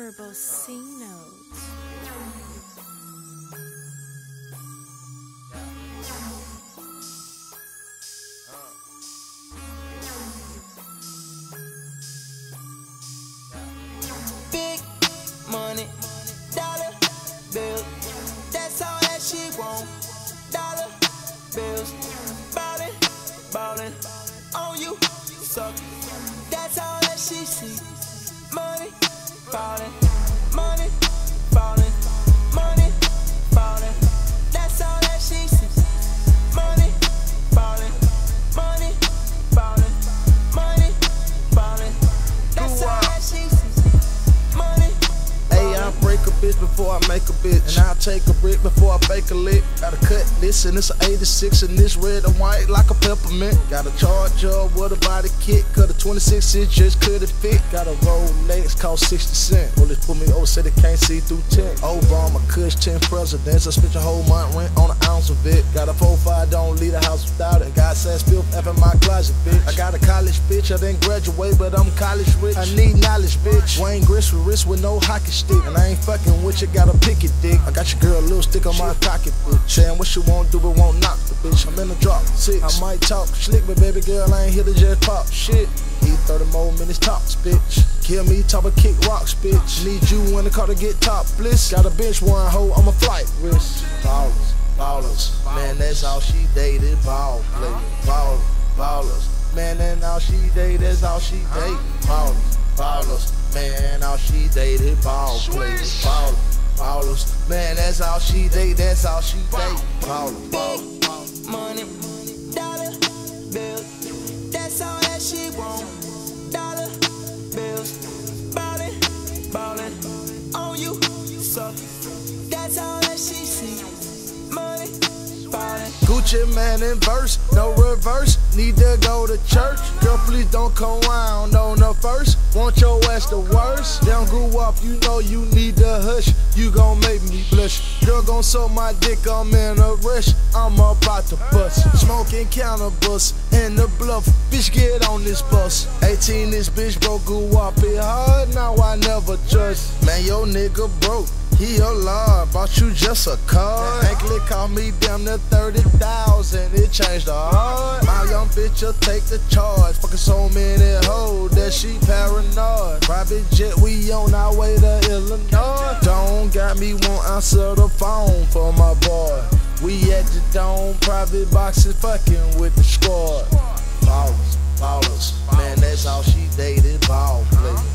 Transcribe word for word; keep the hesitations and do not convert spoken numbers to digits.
Turbocinos. Big money, dollar bills, that's all that she want. Dollar bills, ballin', ballin' on you, suck. That's all that she see. Money, fallin', money, fallin', money, fallin'. That's all that she see. Money, fallin', money, fallin', money, fallin'. That's all that she see. Money. Hey, I break a bitch before I make a bitch, and I'll take a brick before I bake a lick. Gotta cut this, and it's an eighty-six, and this red and white like a peppermint. Gotta charge up with a body kit, cut a twenty-six inch, just could it fit. Got a Rolex, cost sixty cent. Police put me over, said they can't see through ten. Obama, Kush, ten presidents. I spent a whole month rent on an ounce of it. Got a four five, don't leave the house without it. God says spill F in my closet, bitch. I got a college bitch, I didn't graduate, but I'm college rich. I need knowledge, bitch. Wayne Grist with wrist with no hockey stick, and I ain't fucking with you, gotta pick it, dick. I got your girl a little stick on my pocket, bitch. Saying what she won't do, but won't knock the bitch. I'm in the drop, six. I might talk slick, but baby girl, I ain't here to just pop shit. Need thirty more minutes tops, bitch. Kill me, top of kick rocks, bitch. Need you in the car to get topless. Got a bench one hoe, I'm a flight risk. Ballers, ballers, man, that's all she dated. Ball player, ballers, ballers, man, that's all she dated. That's all she dated. Ballers, ballers, man, all she dated. Ball players, ballers, ballers, man, that's all she dated. That's all she dated. Ballers, ballers. Money, dollar bills, that's all that she want. Dollar bills, ballin', ballin' on you, suck. That's all that she see. Money, fallin'. Gucci man in verse, no reverse. Need to go to church. Girl, please don't come round on the first. Want your ass the worst. Down grew up, you know you need to hush. You gon' make me blush. Girl gon' suck my dick, I'm in a rush. I'm about to bust. Smoking cannabis in the bluff. Bitch, get on this bus. eighteen, this bitch broke, grew up it hard. Now I never trust. Man, your nigga broke. He a lot, bought you just a car. Anklet cost me damn near thirty thousand. It changed the heart. My young bitch will take the charge. Fucking so many hoes that she paranoid. Private jet, we on our way to Illinois. Don't got me won't answer the phone for my boy. We at the dome, private boxes, fucking with the squad. Ballers, ballers, man, that's all she dated. Ball players.